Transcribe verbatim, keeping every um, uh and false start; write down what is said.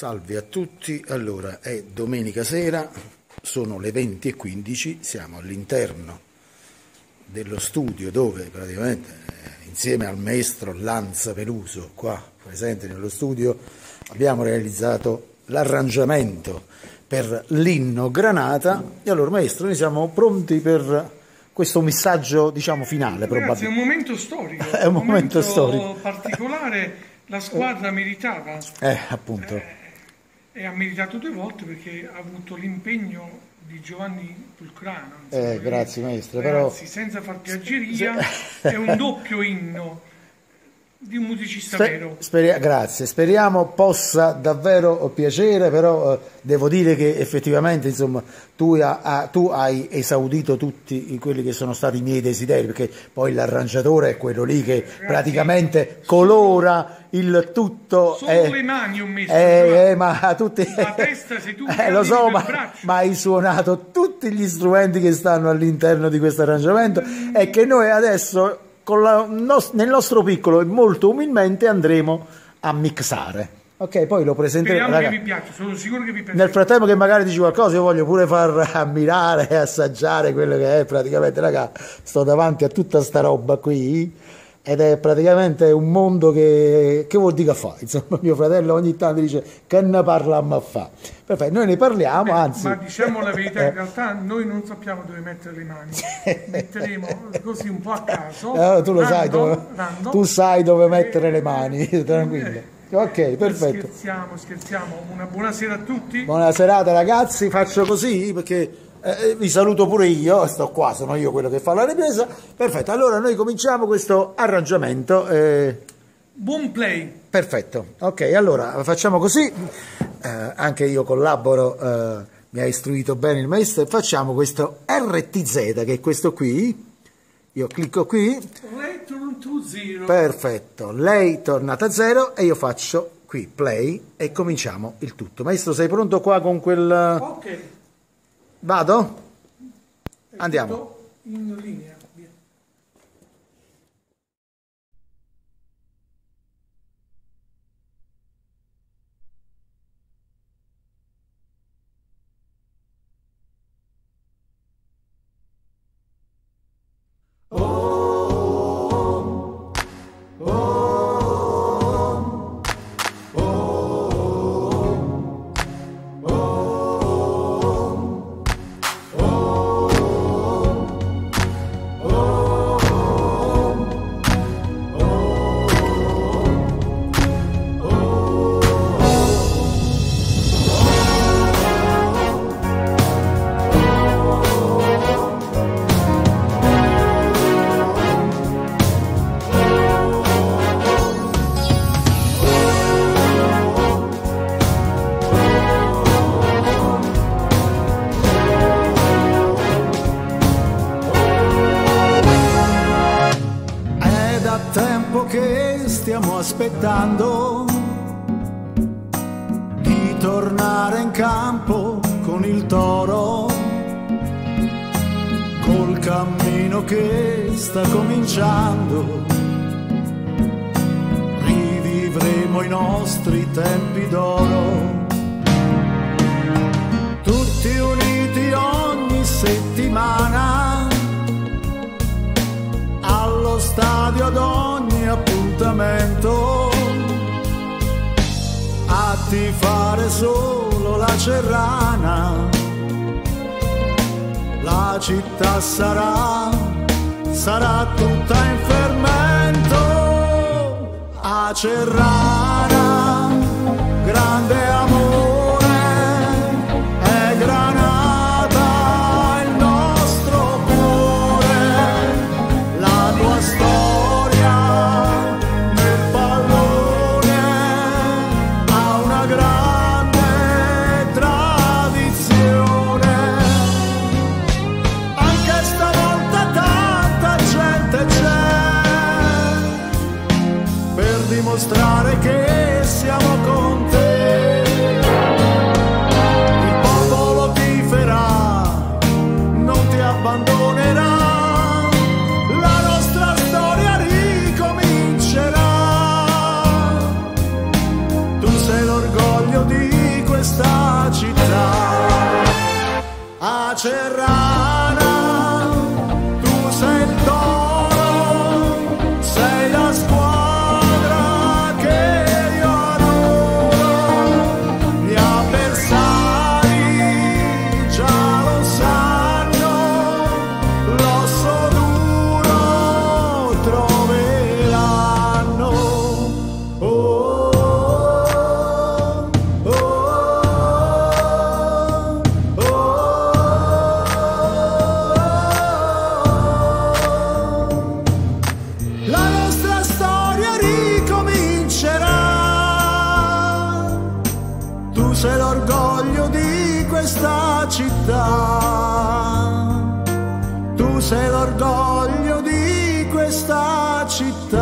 Salve a tutti, allora è domenica sera, sono le venti e quindici, siamo all'interno dello studio dove praticamente eh, insieme al maestro Lanza Peluso qua presente nello studio abbiamo realizzato l'arrangiamento per l'inno Granata. E allora maestro, noi siamo pronti per questo messaggio, diciamo, finale. Ragazzi, è un momento storico, è un momento, momento storico particolare, la squadra meritava. Eh, appunto. Eh, e ha meritato due volte perché ha avuto l'impegno di Giovanni Pulcrano. Eh, grazie maestro. Ragazzi, però... senza far piaggeria, è un doppio inno di un musicista Sper vero. Speri grazie, speriamo possa davvero piacere, però eh, devo dire che effettivamente insomma tu, ha, ha, tu hai esaudito tutti quelli che sono stati i miei desideri, perché poi l'arrangiatore è quello lì che Ragazzi, praticamente colora il tutto. Solo eh, le mani ho messo, eh, eh, ma tutti, la testa sei tu, eh, lo so, ma, ma hai suonato tutti gli strumenti che stanno all'interno di questo arrangiamento mm. e che noi adesso con la, nos, nel nostro piccolo e molto umilmente andremo a mixare. Ok, poi lo presenteremo. Speriamo che vi piaccia, sono sicuro che vi piace. Nel frattempo che magari dici qualcosa, io voglio pure far ammirare e assaggiare quello che è praticamente, raga, sto davanti a tutta sta roba qui ed è praticamente un mondo che, che vuol dire a fa. Insomma, mio fratello ogni tanto dice che ne parliamo a fa. Perfetto, noi ne parliamo, Beh, anzi. ma diciamo la verità, in realtà noi non sappiamo dove mettere le mani. Metteremo così un po' a caso. Eh, tu lo random, sai dove, random, tu sai dove mettere le mani, tranquillo. Ok, perfetto. Scherziamo, scherziamo. Una buona sera a tutti. Buona serata ragazzi, faccio così perché eh, vi saluto pure io, sto qua, sono io quello che fa la ripresa. Perfetto, allora noi cominciamo questo arrangiamento. Eh... Buon play. Perfetto, ok, allora facciamo così, eh, anche io collaboro, eh, mi ha istruito bene il maestro, e facciamo questo R T Z, che è questo qui. Io clicco qui. Return to zero. Perfetto, lei tornata a zero e io faccio qui play e cominciamo il tutto. Maestro, sei pronto qua con quel... Ok. Vado? È Andiamo. In linea. Via. Che stiamo aspettando di tornare in campo con il Toro, col cammino che sta cominciando, rivivremo i nostri tempi d'oro, tutti uniti ogni settimana allo stadio ad ogni appuntamento, a tifare solo la Cerrana. La città sarà, sarà tutta in fermento. A Cerrana, grande amore, è Granata il nostro cuore, la tua storia nel pallone ha una grande tradizione. Anche stavolta tanta gente c'è per dimostrare che siamo con te. Il popolo tiferà, non ti abbandonerà, la nostra storia ricomincerà. Tu sei l'orgoglio di pace rara, tu sei il toro, sei la squadra che io adoro, gli avversari già lo sanno, l'osso duro troveranno. Oh, la nostra storia ricomincerà. Tu sei l'orgoglio di questa città. Tu sei l'orgoglio di questa città.